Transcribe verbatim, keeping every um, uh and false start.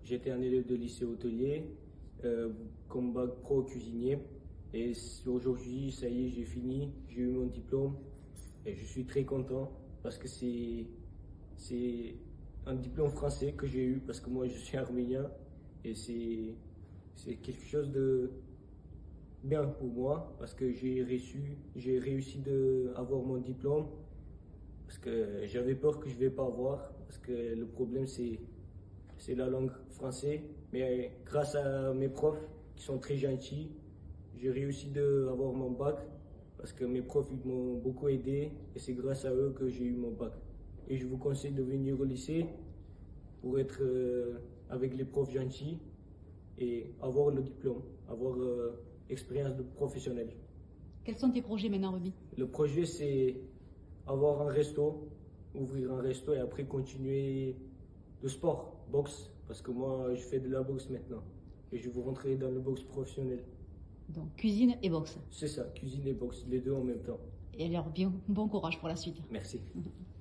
J'étais un élève de lycée hôtelier, euh, comme bac pro cuisinier. Et aujourd'hui, ça y est, j'ai fini, j'ai eu mon diplôme. Et je suis très content parce que c'est c'est un diplôme français que j'ai eu parce que moi je suis arménien. Et c'est c'est quelque chose de bien pour moi parce que j'ai reçu, j'ai réussi à avoir mon diplôme parce que j'avais peur que je ne vais pas avoir parce que le problème c'est c'est la langue française. Mais grâce à mes profs qui sont très gentils, j'ai réussi à avoir mon bac parce que mes profs ils m'ont beaucoup aidé et c'est grâce à eux que j'ai eu mon bac. Et je vous conseille de venir au lycée pour être euh, avec les profs gentils et avoir le diplôme, avoir euh, expérience de professionnel. Quels sont tes projets maintenant, Ruby? Le projet, c'est avoir un resto, ouvrir un resto et après continuer le sport, boxe, parce que moi, je fais de la boxe maintenant et je veux rentrer dans le boxe professionnel. Donc, cuisine et boxe. C'est ça, cuisine et boxe, les deux en même temps. Et alors, bien, bon courage pour la suite. Merci.